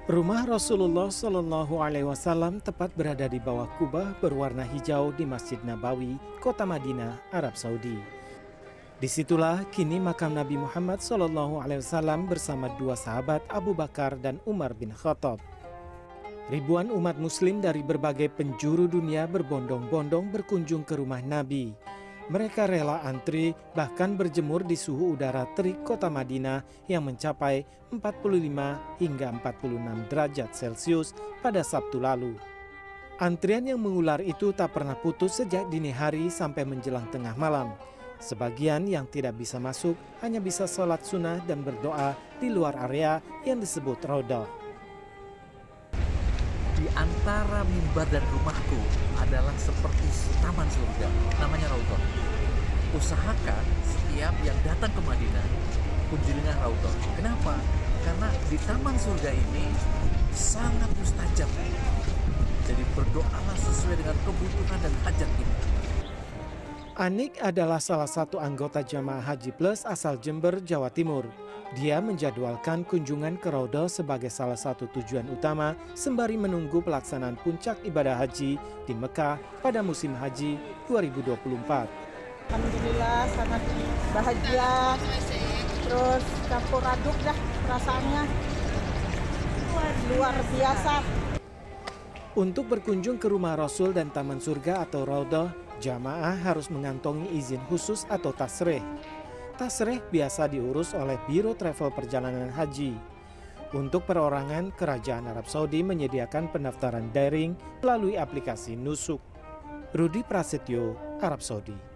Rumah Rasulullah Shallallahu Alaihi Wasallam tepat berada di bawah kubah berwarna hijau di Masjid Nabawi, kota Madinah, Arab Saudi. Disitulah kini makam Nabi Muhammad Shallallahu Alaihi Wasallam bersama dua sahabat Abu Bakar dan Umar bin Khattab. Ribuan umat muslim dari berbagai penjuru dunia berbondong-bondong berkunjung ke rumah Nabi. Mereka rela antri bahkan berjemur di suhu udara terik kota Madinah yang mencapai 45 hingga 46 derajat Celcius pada Sabtu lalu. Antrian yang mengular itu tak pernah putus sejak dini hari sampai menjelang tengah malam. Sebagian yang tidak bisa masuk hanya bisa sholat sunnah dan berdoa di luar area yang disebut Raudhah. Di antara mimbar dan rumahku adalah seperti taman surga, namanya Raudhah. Usahakan setiap yang datang ke Madinah kunjungilah Raudhah. Kenapa? Karena di taman surga ini sangat mustajab. Jadi berdoalah sesuai dengan kebutuhan dan hajat kita. Anik adalah salah satu anggota Jamaah Haji Plus asal Jember, Jawa Timur. Dia menjadwalkan kunjungan ke Raudhah sebagai salah satu tujuan utama sembari menunggu pelaksanaan puncak ibadah haji di Mekah pada musim haji 2024. Alhamdulillah sangat bahagia, terus campur aduk dah perasaannya, luar biasa. Untuk berkunjung ke rumah Rasul dan Taman Surga atau Raudhah, jamaah harus mengantongi izin khusus atau tasrih. Tasrih biasa diurus oleh Biro Travel Perjalanan Haji. Untuk perorangan, Kerajaan Arab Saudi menyediakan pendaftaran daring melalui aplikasi Nusuk. Rudi Prasetyo, Arab Saudi.